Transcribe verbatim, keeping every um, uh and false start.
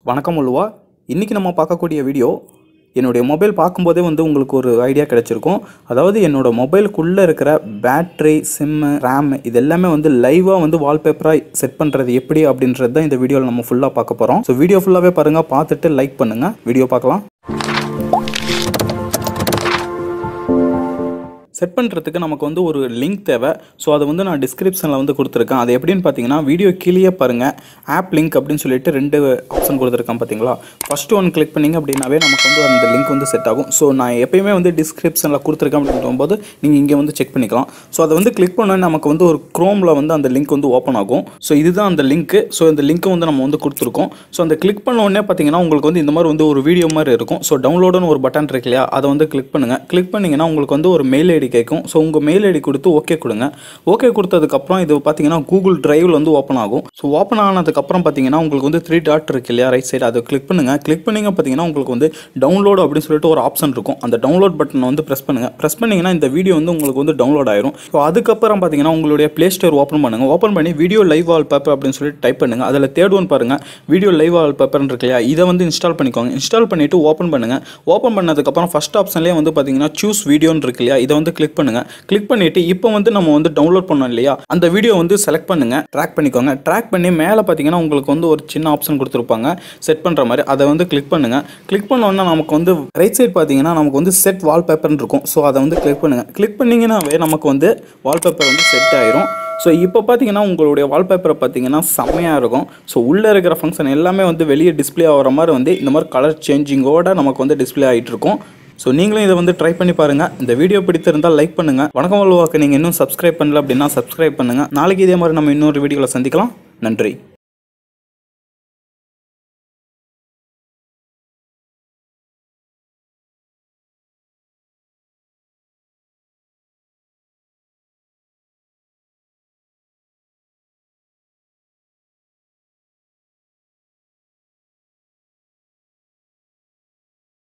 வணக்கம் அல்வா. இன்றைக்கி நம்ம பார்க்கக்கூடிய வீடியோ என்னுடைய மொபைல் பார்க்கும்போதே வந்து உங்களுக்கு ஒரு ஐடியா கிடச்சிருக்கும். அதாவது என்னோடய மொபைலுக்குள்ளே இருக்கிற பேட்ரி, சிம்மு, ரேம் இது எல்லாமே வந்து லைவாக வந்து வால்பேப்பராக செட் பண்ணுறது எப்படி அப்படின்றது தான் இந்த வீடியோவில் நம்ம ஃபுல்லாக பார்க்க போகிறோம். ஸோ வீடியோ ஃபுல்லாகவே பாருங்கள், பார்த்துட்டு லைக் பண்ணுங்கள். வீடியோ பார்க்கலாம். செட் பண்ணுறதுக்கு நமக்கு வந்து ஒரு லிங்க் தேவை. ஸோ அதை வந்து நான் டிஸ்கிரிப்ஷனில் வந்து கொடுத்துருக்கேன். அது எப்படின்னு பார்த்தீங்கன்னா, வீடியோ கீழே பாருங்கள், ஆப் லிங்க் அப்படின்னு சொல்லிட்டு ரெண்டு ஆப்ஷன் கொடுத்துருக்கேன் பார்த்தீங்களா. ஃபஸ்ட்டு ஒன் கிளிக் பண்ணிங்க அப்படின்னாவே நமக்கு வந்து அந்த லிங்க் வந்து செட் ஆகும். ஸோ நான் எப்பயுமே வந்து டிஸ்கிரிப்ஷனில் கொடுத்துருக்கேன் அப்படின்னும் போது நீங்கள் இங்கே வந்து செக் பண்ணிக்கலாம். ஸோ அதை வந்து கிளிக் பண்ணோன்னே நமக்கு வந்து ஒரு க்ரோமில் வந்து அந்த லிங்க் வந்து ஓப்பன் ஆகும். ஸோ இதுதான் அந்த லிங்க்கு. ஸோ இந்த லிங்க்கை வந்து நம்ம வந்து கொடுத்துருக்கோம். ஸோ அந்த கிளிக் பண்ண உடனே பார்த்தீங்கன்னா உங்களுக்கு வந்து இந்த மாதிரி வந்து ஒரு வீடியோ மாதிரி இருக்கும். ஸோ டவுன்லோடுன்னு ஒரு பட்டன் இருக்கு இல்லையா, அதை வந்து கிளிக் பண்ணுங்கள். கிளிக் பண்ணிங்கன்னா உங்களுக்கு வந்து ஒரு மெயில் ஐடி கேட்கும். ஸோ உங்கள் மெயில் ஐடி கொடுத்து ஓகே கொடுங்க. ஓகே கொடுத்ததுக்கப்புறம் இது பார்த்தீங்கன்னா கூகுள் டிரைவில் வந்து ஓப்பன் ஆகும். ஸோ ஓப்பன் ஆனதுக்கப்புறம் பார்த்தீங்கன்னா உங்களுக்கு வந்து த்ரீ டாட் இருக்கு இல்லையா, ரைட் சைடு, அதை கிளிக் பண்ணுங்கள். கிளிக் பண்ணிங்க பார்த்தீங்கன்னா உங்களுக்கு வந்து டவுன்லோடு அப்படின்னு சொல்லிட்டு ஒரு ஆப்ஷன் இருக்கும். அந்த டவுன்லோட் பட்டனை வந்து ப்ரெஸ் பண்ணுங்கள். ப்ரெஸ் பண்ணிங்கன்னா இந்த வீடியோ வந்து உங்களுக்கு வந்து டவுன்லோட் ஆயிரும். ஸோ அதுக்கப்புறம் பார்த்தீங்கன்னா உங்களுடைய ப்ளே ஸ்டோர் ஓப்பன் பண்ணுங்கள். ஓப்பன் பண்ணி வீடியோ லைவ் வால்பேப்பர் அப்படின்னு சொல்லிட்டு டைப் பண்ணுங்கள். அதில் தேர்ட் ஒன் பாருங்கள், வீடியோ லைவ் வால்பேப்பர்னு இருக்கு இல்லையா, இதை வந்து இன்ஸ்டால் பண்ணிக்கோங்க. இன்ஸ்டால் பண்ணிவிட்டு ஓப்பன் பண்ணுங்கள். ஓப்பன் பண்ணதுக்கப்புறம் ஃபஸ்ட் ஆப்ஷன்லேயே வந்து பார்த்தீங்கன்னா சூஸ் வீடியோன்னு இருக்கு இல்லையா, இதை வந்து கிளிக் பண்ணுங்கள். கிளிக் பண்ணிவிட்டு இப்போ வந்து நம்ம வந்து டவுன்லோட் பண்ணோம் இல்லையா, அந்த வீடியோ வந்து செலக்ட் பண்ணுங்கள். ட்ராக் பண்ணிக்கோங்க. ட்ராக் பண்ணி மேலே பார்த்தீங்கன்னா உங்களுக்கு வந்து ஒரு சின்ன ஆப்ஷன் கொடுத்துருப்பாங்க செட் பண்ணுற மாதிரி, அதை வந்து கிளிக் பண்ணுங்கள். கிளிக் பண்ணோன்னா நமக்கு வந்து ரைட் சைட் பார்த்தீங்கன்னா நமக்கு வந்து செட் வால்பேப்பர்னு இருக்கும். ஸோ அதை வந்து கிளிக் பண்ணுங்கள். கிளிக் பண்ணிங்கன்னாவே நமக்கு வந்து வால்பேப்பர் வந்து செட் ஆயிரும். ஸோ இப்போ பார்த்தீங்கன்னா உங்களுடைய வால்பேப்பரை பார்த்தீங்கன்னா செம்மையாக இருக்கும். ஸோ உள்ளே இருக்கிற ஃபங்க்ஷன் எல்லாமே வந்து வெளியே டிஸ்பிளே ஆகிற மாதிரி வந்து இந்த மாதிரி கலர் சேஞ்சிங்கோட நமக்கு வந்து டிஸ்பிளே ஆகிட்டு இருக்கும். ஸோ நீங்களும் இதை வந்து ட்ரை பண்ணி பாருங்கள். இந்த வீடியோ பிடித்திருந்தால் லைக் பண்ணுங்கள். வணக்கம் அல்வாக்கு நீங்கள் இன்னும் சப்ஸ்கிரைப் பண்ணல அப்படின்னா சப்ஸ்கிரைப் பண்ணுங்கள். நாளைக்கு இதே மாதிரி நம்ம இன்னொரு வீடியோவில் சந்திக்கலாம். நன்றி.